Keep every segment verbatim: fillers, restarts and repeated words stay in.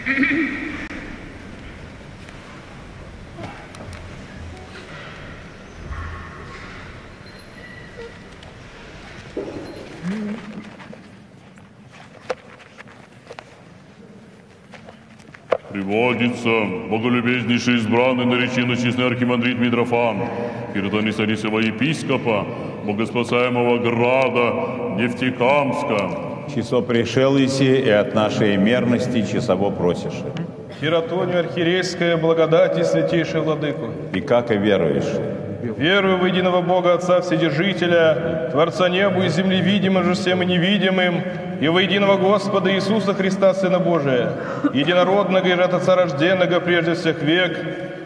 Приводится боголюбезнейший избранный нареченный честный архимандрит Митрофан, Киртонисарисова епископа, богоспасаемого града Нефтекамска. Часо пришел иси, и от нашей мерности часово просишь. Хиротонию архиерейская благодать и святейший владыку. И как и веруешь? Верую в единого Бога Отца Вседержителя, Творца небу и земли, видимым же всем и невидимым, и во единого Господа Иисуса Христа, Сына Божия, единородного и от Отца рожденного прежде всех век,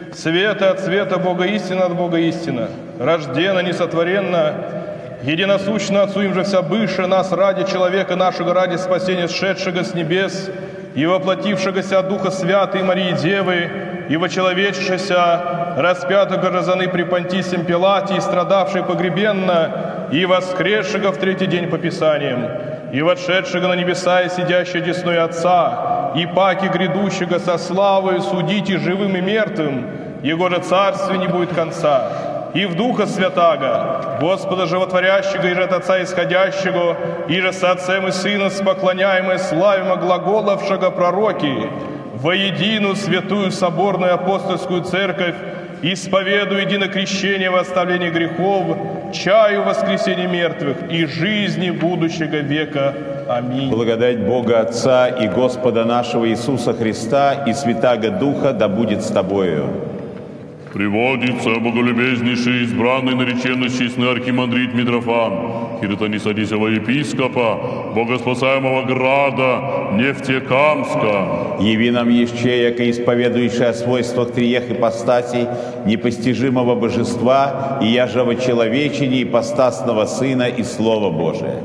света от света, Бога истина от Бога истина, рожденно, несотворенно, единосущно Отцу им же вся бывшая нас ради человека нашего, ради спасения сшедшего с небес, и воплотившегося от Духа Святой Марии Девы, и вочеловечившегося, распятого разаны при Понтисем Пилате, и страдавший погребенно, и воскресшего в третий день по Писаниям, и вошедшего на небеса, и сидящего десной Отца, и паки грядущего со славою судите живым и мертвым, Его же царстве не будет конца. И в Духа Святаго, Господа животворящего, и же от Отца исходящего, и же с Отцем и Сыном споклоняемое, славимо глаголовшего пророки, во единую святую соборную апостольскую церковь, исповедую едино крещение во оставлении грехов, чаю воскресения мертвых и жизни будущего века. Аминь. Благодать Бога Отца и Господа нашего Иисуса Христа и Святаго Духа да будет с тобою. Приводится боголюбезнейший избранный нареченный честный архимандрит Митрофан, Киртонисарисова епископа, богоспасаемого града Нефтекамска. Яви нам еще, яко исповедующий о свойствах триех ипостасей, непостижимого божества, и яжего человечения, ипостасного Сына и Слова Божия.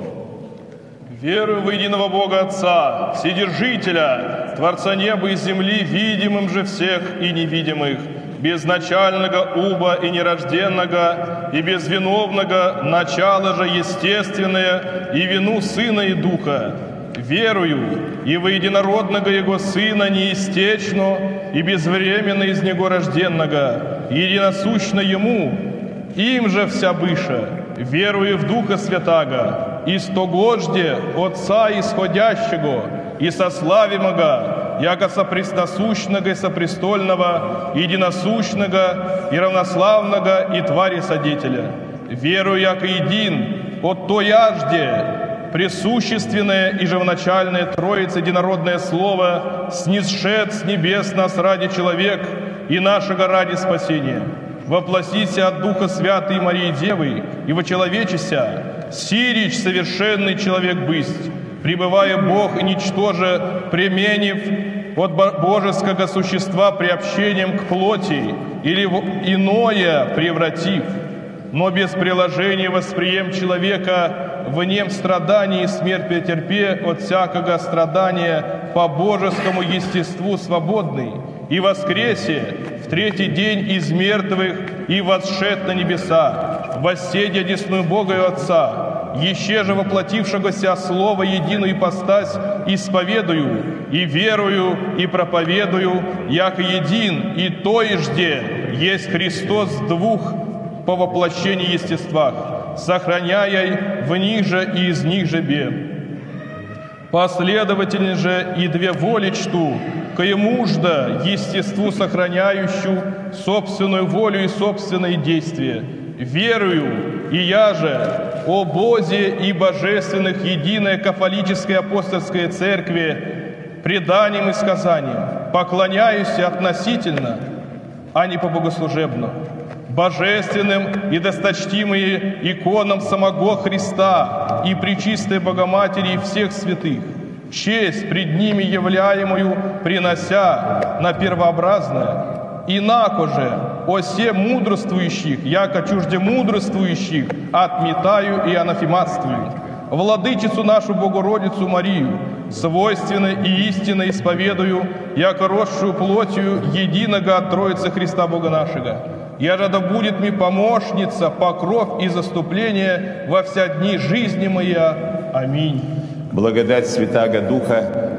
Верую в единого Бога Отца, Вседержителя, Творца неба и земли, видимым же всех и невидимых, безначального уба и нерожденного, и безвиновного, начало же естественное, и вину Сына и Духа. Верую и во единородного Его Сына неистечно, и безвременно из Него рожденного, единосущно Ему, им же вся быша. Верую в Духа Святаго, и стогоджде Отца исходящего, и сославимого, яко сопрестосущного и сопрестольного, единосущного и равнославного и твари содетеля. Верую, яко един, от тояжде, пресущественное и живоначальное Троице единородное Слово, снисшед с небес нас ради человек и нашего ради спасения. Воплотися от Духа Святой Марии Девы и вочеловечися, сирич совершенный человек бысть, пребывая Бог и ничтоже пременив от божеского существа приобщением к плоти или в иное превратив, но без приложения восприем человека в нем страдания и смерть претерпе от всякого страдания по божескому естеству свободный, и воскресе в третий день из мертвых и восшед на небеса, восседя десную Бога и Отца, еще же воплотившегося Слова единую ипостась исповедую, и верую, и проповедую, яко един, и тоежде есть Христос двух по воплощении естествах, сохраняя в них же и из них же бе. Последовательно же и две воли чту, коемужда естеству сохраняющую собственную волю и собственные действия. Верую, и я же, о Бозе и божественных единая кафолическая апостольская церкви, преданием и сказанием, поклоняюсь относительно, а не по богослужебно, божественным и досточтимые иконам самого Христа и Пречистой Богоматери и всех святых, честь пред ними являемую принося на первообразное, инако же о се мудрствующих, яко чужде мудрствующих, отметаю и анафематствую. Владычицу нашу Богородицу Марию, свойственно и истинно исповедую, яко росшую плотью единого от Троицы Христа Бога нашего. Я же да будет мне помощница, покров и заступление во вся дни жизни моя. Аминь. Благодать Святаго Духа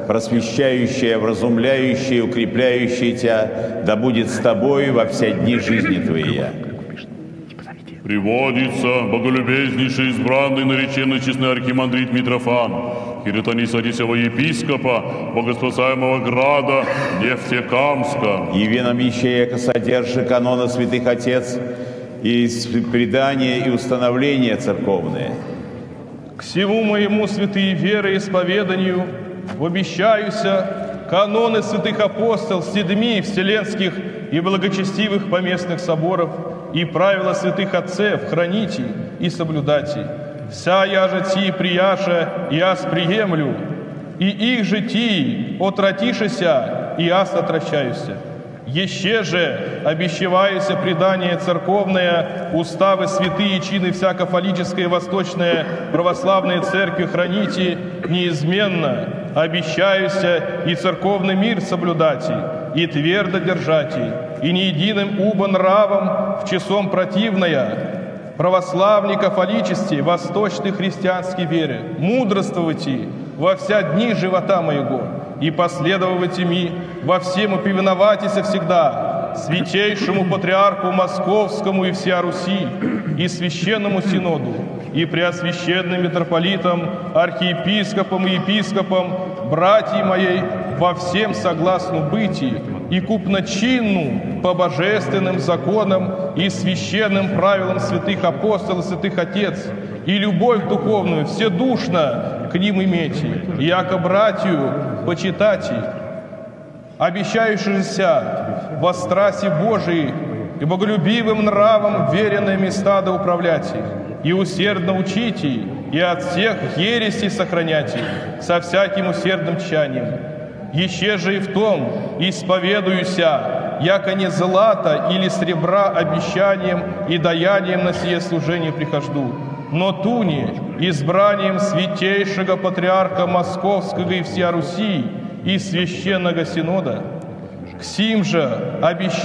просвещающая, вразумляющая, укрепляющая тебя, да будет с тобой во все дни жизни твоей. Приводится боголюбезнейший, избранный, нареченный честный архимандрит Митрофан, Хиритониса Одиссева епископа, богоспасаемого града Нефтекамска. Яви нам еще, яко содержи канона святых Отец, и предания и установления церковные. К всему моему святые веры и исповеданию обещаюся каноны святых апостол седьми вселенских и благочестивых поместных соборов и правила святых отцев храните и соблюдайте. Вся я же ти прияша, и аз приемлю, и их же ти отратишися, и аз отращаюся. Еще же обещеваюся предание церковное, уставы святые, чины всякофалической восточной православной церкви храните неизменно, обещаюся и церковный мир соблюдати, и твердо держати, и ни единым убо нравом в часом противная, православников оличести восточной христианской вере, мудрствуйте во вся дни живота моего, и последовайте ми во всем повиновайтесь всегда святейшему патриарху Московскому и всея Руси, и священному синоду, и преосвященным митрополитам, архиепископам и епископам, братьям моей, во всем согласно бытии, и купночинну по божественным законам и священным правилам святых апостолов, святых отец, и любовь духовную вседушно к ним имейте, и яко братью почитайте, обещающиеся во страсти Божией и боголюбивым нравом веренными стадо управляйте, и усердно учите, и от всех ересей сохраняйте со всяким усердным тщанием. Еще же и в том исповедуюся, яко не злата или сребра обещанием и даянием на сие служение прихожду, но туне избранием святейшего патриарха Московского и всея Руси и священного синода. К сим же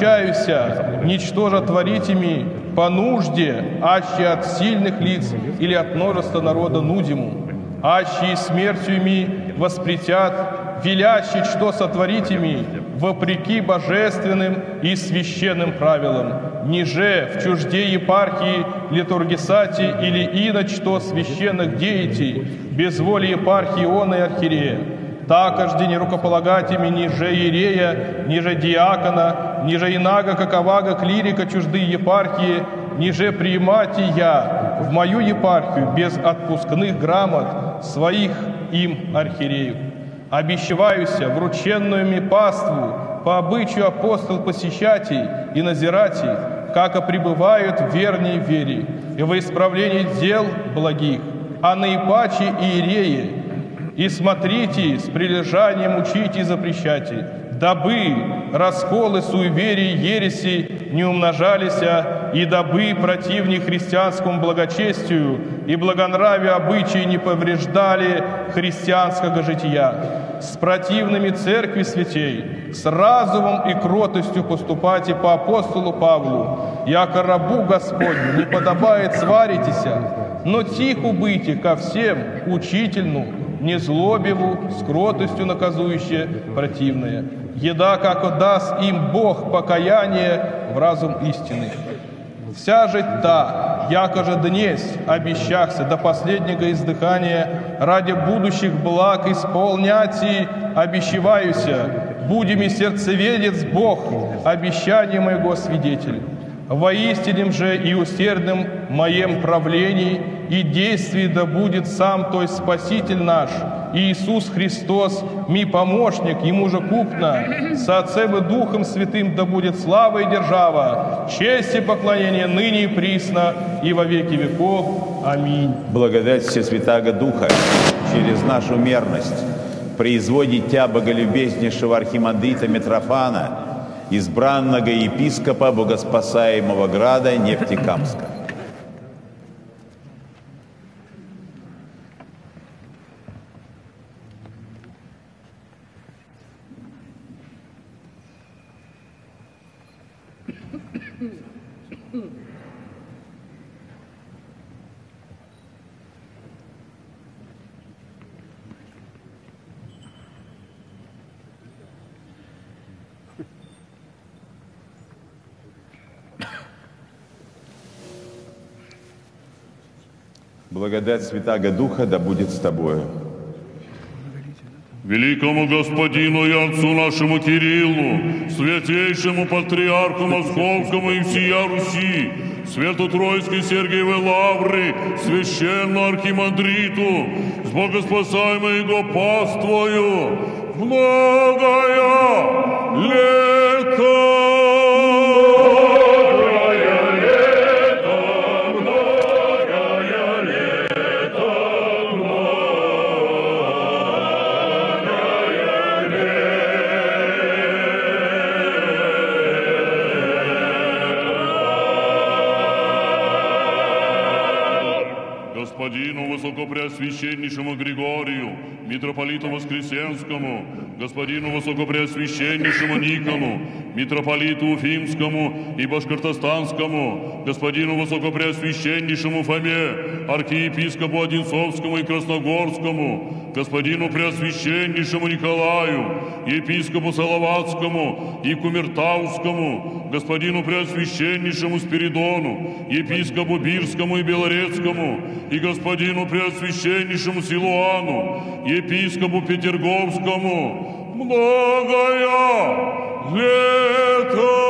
обещаюся ничтоже творить ими по нужде, аще от сильных лиц или от множества народа нудиму, аще и смертью ими воспретят, веляще, что сотворить ими, вопреки божественным и священным правилам, ниже в чужде епархии литургисати или иноч что священных деятелей, без воли епархии он и архиерея. Такожди не рукополагать ими ниже иерея, ниже диакона, ниже инага, каковага, клирика чужды епархии, ниже приимати я в мою епархию без отпускных грамот своих им архиереев. Обещеваюся врученную ми паству по обычаю апостол посещатей и назиратей, как пребывают в верней вере и во исправлении дел благих, а наипаче иереи, и смотрите, с прилежанием учите и запрещайте, дабы расколы суеверий ереси не умножались, и дабы противни христианскому благочестию и благонравию обычаи не повреждали христианского жития. С противными церкви святей, с разумом и кротостью поступайте по апостолу Павлу, яко рабу Господню не подобает сваритеся, но тихо быйте ко всем учительну, не злобиву, с кротостью наказующее противное. Еда, как отдаст им Бог покаяние в разум истины. Вся же та, яко же днесь обещахся до последнего издыхания, ради будущих благ исполняти обещеваюся, будеми сердцеведец Бог, обещание моего свидетель. Воистинем же и усердным моем правлении и действии да будет сам, то есть Спаситель наш, Иисус Христос, ми помощник, Ему же купно, с Отцем и Духом Святым да будет слава и держава, честь и поклонение ныне и присно, и во веки веков. Аминь. Благодать Всесвятаго Духа через нашу мерность производит Тя, боголюбезнейшего архимандрита Митрофана, избранного епископа богоспасаемого града Нефтекамска. Благодать Святаго Духа да будет с тобою. Великому Господину и Отцу нашему Кириллу, святейшему патриарху Московскому и всея Руси, Свято-Троицкой Сергиевой Лавры, священному архимандриту, с богоспасаемой его паствою, многое лето! Господину Высокопреосвященнейшему Григорию, митрополиту Воскресенскому, господину Высокопреосвященнейшему Никону, митрополиту Уфимскому и Башкортостанскому, господину Высокопреосвященнейшему Фоме, архиепископу Одинцовскому и Красногорскому, господину Преосвященнейшему Николаю, епископу Салаватскому и Кумертаускому, господину Преосвященнейшему Спиридону, епископу Бирскому и Белорецкому, и господину Преосвященнейшему Силуану, епископу Петерговскому, многое лето!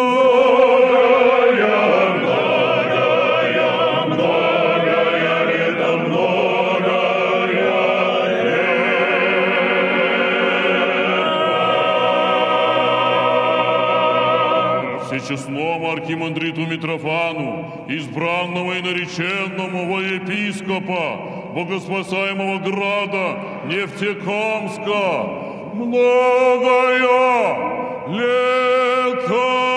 Всечестному архимандриту Митрофану, избранному и нареченному во епископа богоспасаемого града Нефтекамска, многое лето!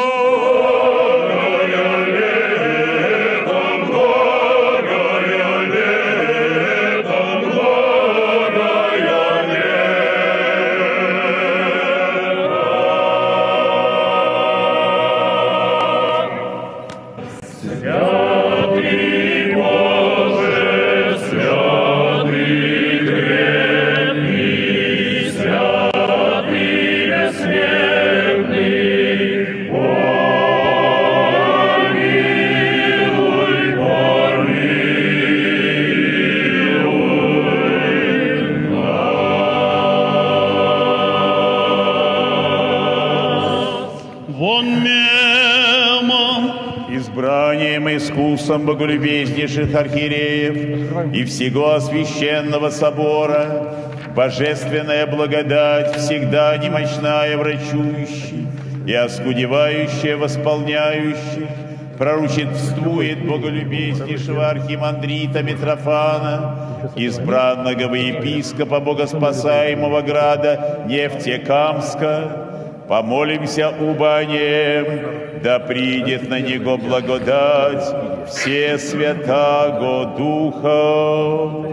Искусом боголюбезнейших архиереев и всего священного собора, божественная благодать, всегда немощная врачующая и оскудевающая восполняющая, пророчествует боголюбезнейшего архимандрита Митрофана, избранного во епископа богоспасаемого града Нефтекамска. Помолимся убо нем, да придет на него благодать все Святаго Духа.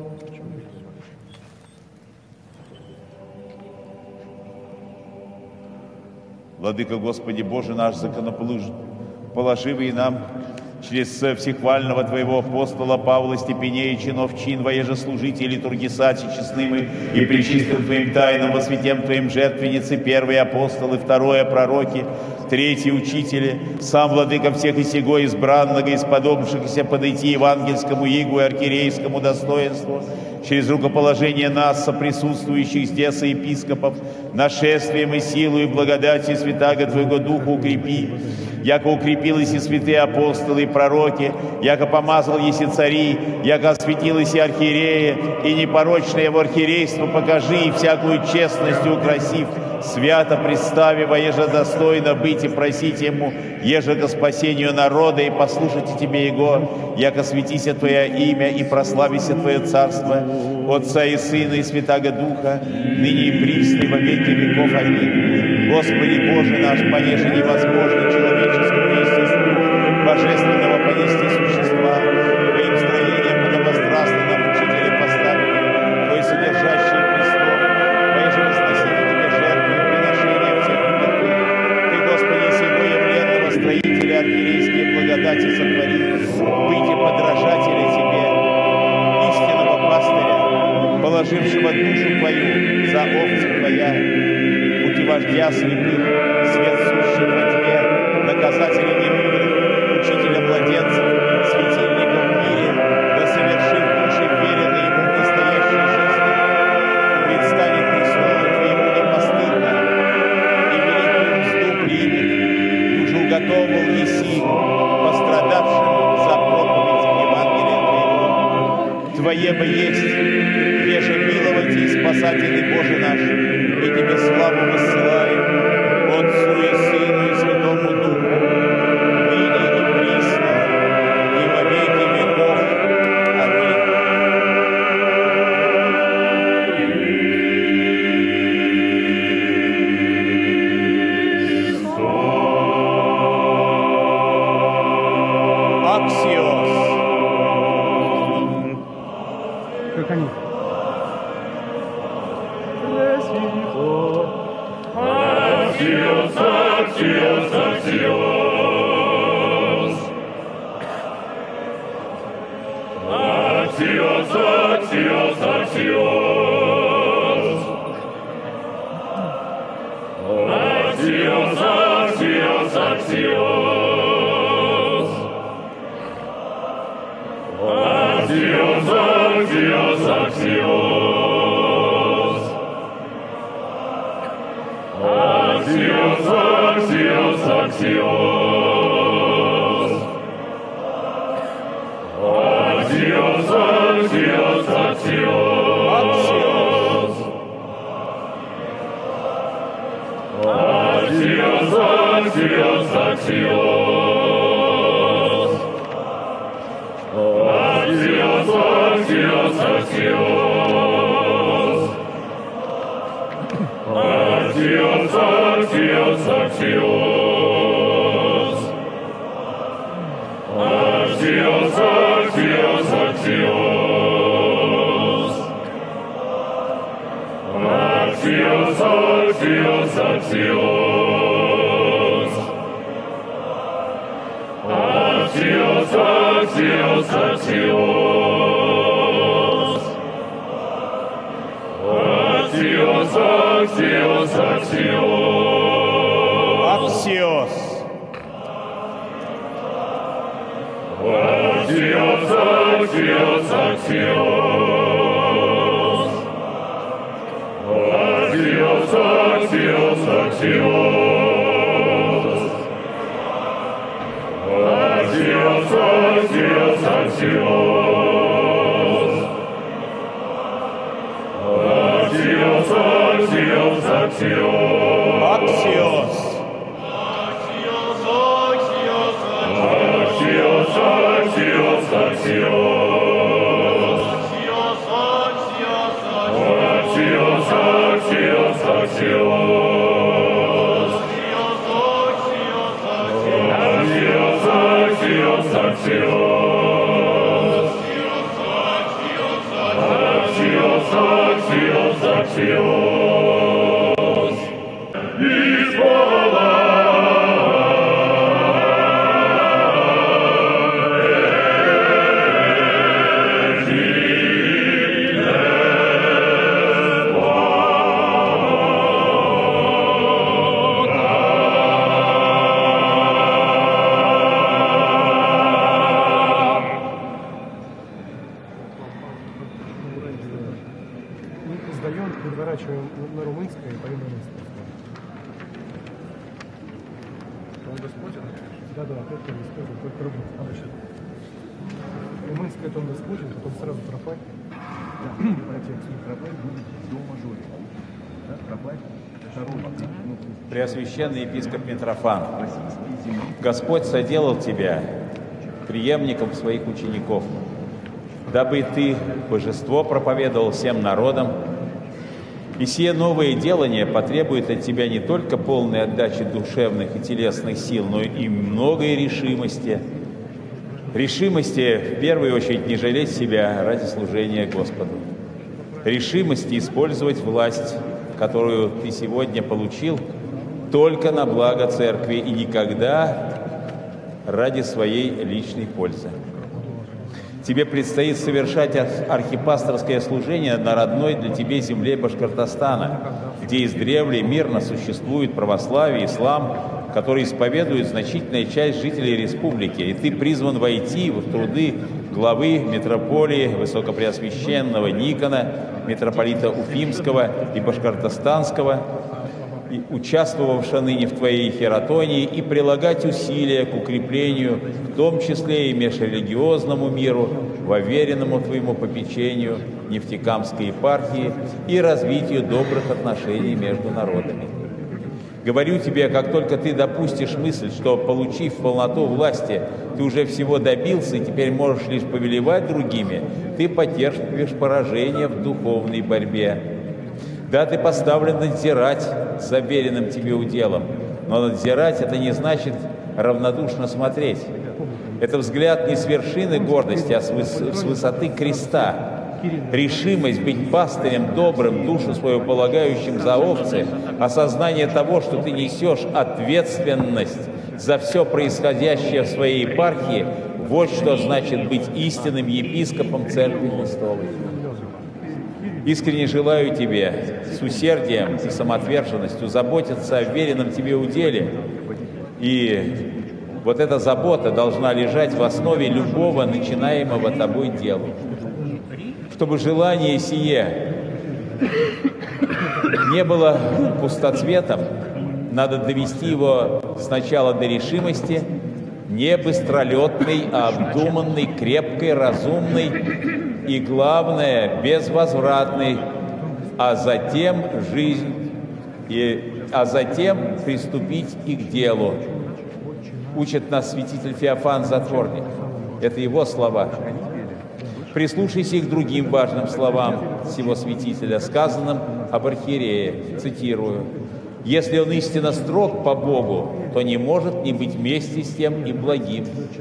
Владыка Господи Боже наш, законоположивый нам через всехвального Твоего апостола Павла Степенея, чинов чин, воежеслужителей, тургисати честным и пречистым Твоим тайнам, во святем Твоим жертвенницы, первые апостолы, второе пророки, третьи учители, сам владыка всех и сего избранного, исподобившихся подойти евангельскому игу и архиерейскому достоинству, через рукоположение нас, соприсутствующих здесь епископов, нашествием и силу и благодатью Святаго Твоего Духа укрепи, яко укрепились и святые апостолы и пророки, яко помазал еси цари, яко осветил еси архиерея, и непорочное его архиерейство покажи, и всякую честностью украсив, свято представив, а еже достойно быть и просить ему, еже ко спасению народа, и послушайте тебе его, яко светися Твое имя, и прославися Твое царство, Отца и Сына и Святаго Духа, ныне и присно и во веки веков. Аминь. Господи Боже наш, понеже невозможно человеческому естеству, божественного понести существа, Твоим строением подобострастным учителя поставили, Твой содержащий престол, Твоеже возносили Тебе жертву и приношение всех мертвых. Ты, Господи, сего явленного строителя архиерейские благодати сотвори, быть и подражателя Тебе, истинного пастыря, положившего душу Твою за овцы Твоя, пути вождя слепых, свет сущий во тьме, наказателя немудрых, учителя младенцев, светильника в мире, Твое бы есть, еже миловать и спасатель Божий наш, и Тебе славу высылаем, Отцу и Сыну и Святому Духу, ныне и присно, и во веки веков. Аминь. Аксиос. Как они? Аксиос, аксиос, аксиос. Аксиос, аксиос, аксиос. Аксиос, аксиос, аксиос. Аксиос, аксиос, аксиос. Аксиос, аксиос, аксиос. Аксиос, аксиос, аксиос. Аксиос, аксиос, аксиос. Аксиос, аксиос, аксиос. Аксиос, аксиос, аксиос. Аксиос, аксиос, аксиос. Аксиос, аксиос, аксиос. Аксиос, аксиос, аксиос. Аксиос, аксиос, аксиос. Аксиос. Аксиос, аксиос, аксиос. Аксиос, аксиос, аксиос. Аксиос, аксиос, аксиос. Аксиос, аксиос, аксиос. Аксиос. Аксиос, аксиос, аксиос. Аксиос, аксиос, аксиос. Аксиос, аксиос, аксиос. Аксиос, аксиос, аксиос. Избава. Сдаем, переворачиваем на румынское и поем на русское. Он Господен? Да, да, это Господен, только румынское. Румынское это он Господен, потом сразу пропать. Да, протекст не пропать будет до мажоре. Да, пропать второго. Преосвященный епископ Митрофан, Господь соделал тебя преемником своих учеников, дабы ты божество проповедовал всем народам. И сие новое делание потребует от тебя не только полной отдачи душевных и телесных сил, но и многой решимости. Решимости, в первую очередь, не жалеть себя ради служения Господу. Решимости использовать власть, которую ты сегодня получил, только на благо Церкви и никогда ради своей личной пользы. Тебе предстоит совершать архипасторское служение на родной для тебя земле Башкортостана, где издревле мирно существует православие, ислам, который исповедует значительная часть жителей республики. И ты призван войти в труды главы митрополии Высокопреосвященного Никона, митрополита Уфимского и Башкортостанского, и участвовавшая ныне в твоей хератонии, и прилагать усилия к укреплению, в том числе и межрелигиозному миру, во веренному твоему попечению Нефтекамской епархии и развитию добрых отношений между народами. Говорю тебе, как только ты допустишь мысль, что, получив полноту власти, ты уже всего добился и теперь можешь лишь повелевать другими, ты потерпишь поражение в духовной борьбе. Да, ты поставлен надзирать за веренным тебе уделом, но надзирать — это не значит равнодушно смотреть. Это взгляд не с вершины гордости, а с, выс- с высоты креста. Решимость быть пастырем добрым, душу свою полагающим за овцы, осознание того, что ты несешь ответственность за все происходящее в своей епархии, вот что значит быть истинным епископом Церкви Христовой. Искренне желаю тебе с усердием и самоотверженностью заботиться о веренном тебе уделе, и вот эта забота должна лежать в основе любого начинаемого тобой дела. Чтобы желание сие не было пустоцветом, надо довести его сначала до решимости, не быстролетной, а обдуманной, крепкой, разумной и, главное, безвозвратной, а затем жизнь, и, а затем приступить и к делу. Учит нас святитель Феофан Затворник. Это его слова. Прислушайся к другим важным словам сего святителя, сказанным об архиерее, цитирую: «Если он истинно строг по Богу, то не может не быть вместе с тем и благим».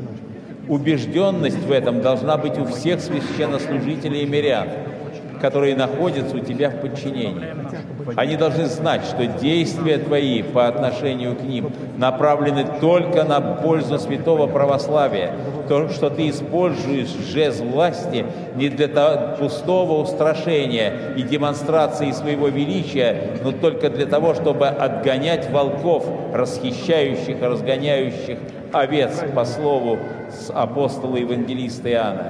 Убежденность в этом должна быть у всех священнослужителей и мирян, которые находятся у тебя в подчинении. Они должны знать, что действия твои по отношению к ним направлены только на пользу святого православия, то, что ты используешь жезл власти не для того, пустого устрашения и демонстрации своего величия, но только для того, чтобы отгонять волков, расхищающих и разгоняющих овец, по слову апостола евангелиста Иоанна,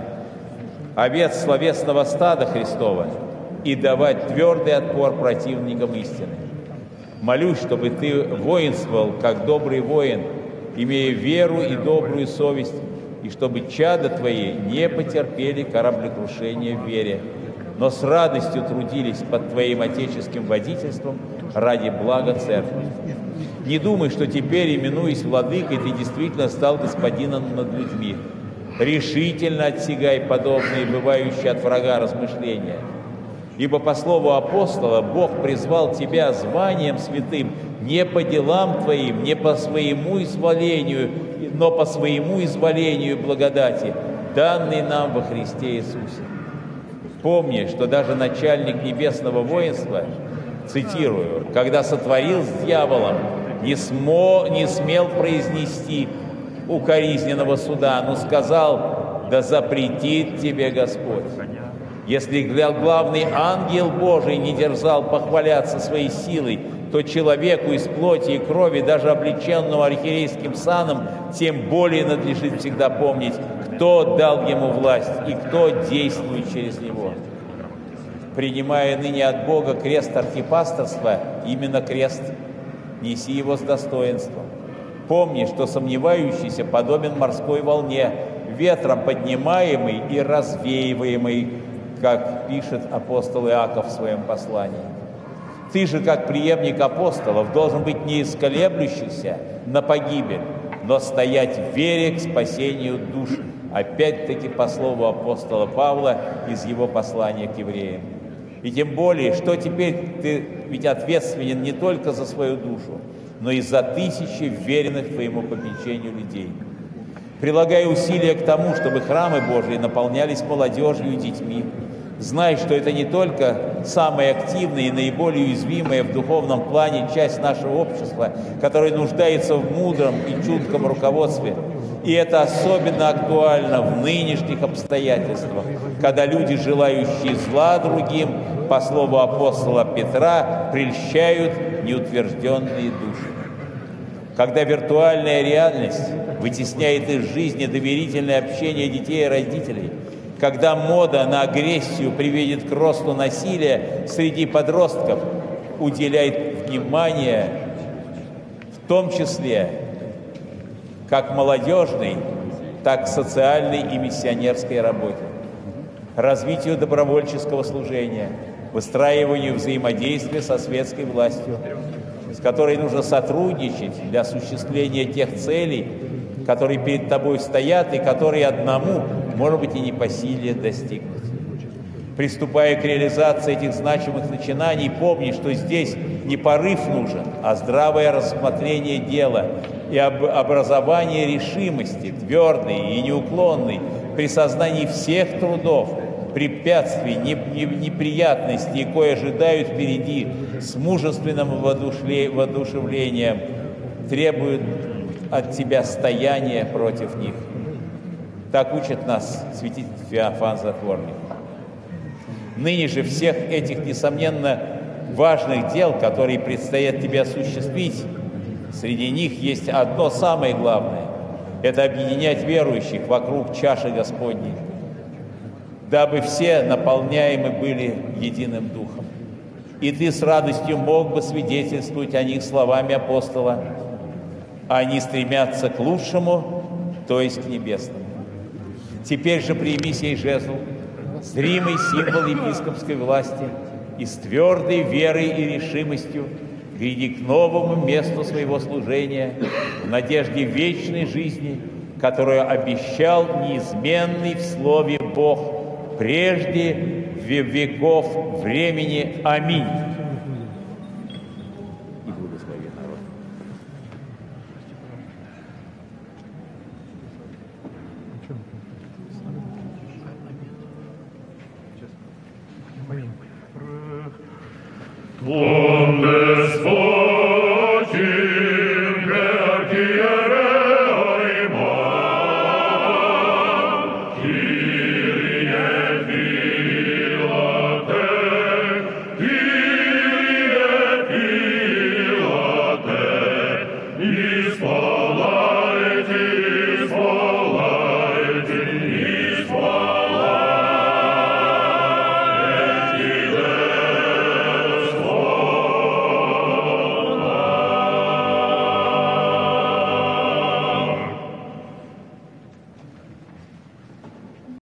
овец словесного стада Христова, и давать твердый отпор противникам истины. Молюсь, чтобы ты воинствовал, как добрый воин, имея веру и добрую совесть, и чтобы чада твои не потерпели кораблекрушения в вере, но с радостью трудились под твоим отеческим водительством ради блага Церкви. Не думай, что теперь, именуясь владыкой, ты действительно стал господином над людьми. Решительно отсягай подобные, бывающие от врага, размышления. Ибо по слову апостола Бог призвал тебя званием святым не по делам твоим, не по своему изволению, но по своему изволению благодати, данной нам во Христе Иисусе. Помни, что даже начальник небесного воинства, цитирую, когда сотворил с дьяволом, не, смо, не смел произнести укоризненного суда, но сказал: да запретит тебе Господь. Если главный ангел Божий не дерзал похваляться своей силой, то человеку из плоти и крови, даже облеченному архиерейским саном, тем более надлежит всегда помнить, кто дал ему власть и кто действует через него. Принимая ныне от Бога крест архипасторства, именно крест, неси его с достоинством. Помни, что сомневающийся подобен морской волне, ветром поднимаемый и развеиваемый, как пишет апостол Иаков в своем послании. Ты же, как преемник апостолов, должен быть не из колеблющихся на погибель, но стоять в вере к спасению душ. Опять-таки по слову апостола Павла из его послания к евреям. И тем более, что теперь ты ведь ответственен не только за свою душу, но и за тысячи веренных твоему попечению людей. Прилагай усилия к тому, чтобы храмы Божьи наполнялись молодежью и детьми. Знай, что это не только самая активная и наиболее уязвимая в духовном плане часть нашего общества, которая нуждается в мудром и чутком руководстве. И это особенно актуально в нынешних обстоятельствах, когда люди, желающие зла другим, по слову апостола Петра, прельщают неутвержденные души. Когда виртуальная реальность вытесняет из жизни доверительное общение детей и родителей, когда мода на агрессию приведет к росту насилия среди подростков, уделяет внимание, в том числе как молодежной, так и социальной и миссионерской работе, развитию добровольческого служения, выстраиванию взаимодействия со светской властью, с которой нужно сотрудничать для осуществления тех целей, которые перед тобой стоят и которые одному, может быть, и не по силе достигнуть. Приступая к реализации этих значимых начинаний, помни, что здесь не порыв нужен, а здравое рассмотрение дела и об образование решимости, твердой и неуклонной, при сознании всех трудов, препятствий, неприятностей, кое ожидают впереди, с мужественным воодушевлением требуют от тебя стояния против них. Так учит нас святитель Феофан Затворник. Ныне же всех этих, несомненно, важных дел, которые предстоят тебе осуществить, среди них есть одно самое главное – это объединять верующих вокруг чаши Господней, дабы все наполняемы были единым Духом. И ты с радостью мог бы свидетельствовать о них словами апостола: они стремятся к лучшему, то есть к небесному. Теперь же прими сей жезл, зримый символ епископской власти, и с твердой верой и решимостью гряди к новому месту своего служения в надежде вечной жизни, которую обещал неизменный в Слове Бог прежде веков времени. Аминь. И благослови народ. Onde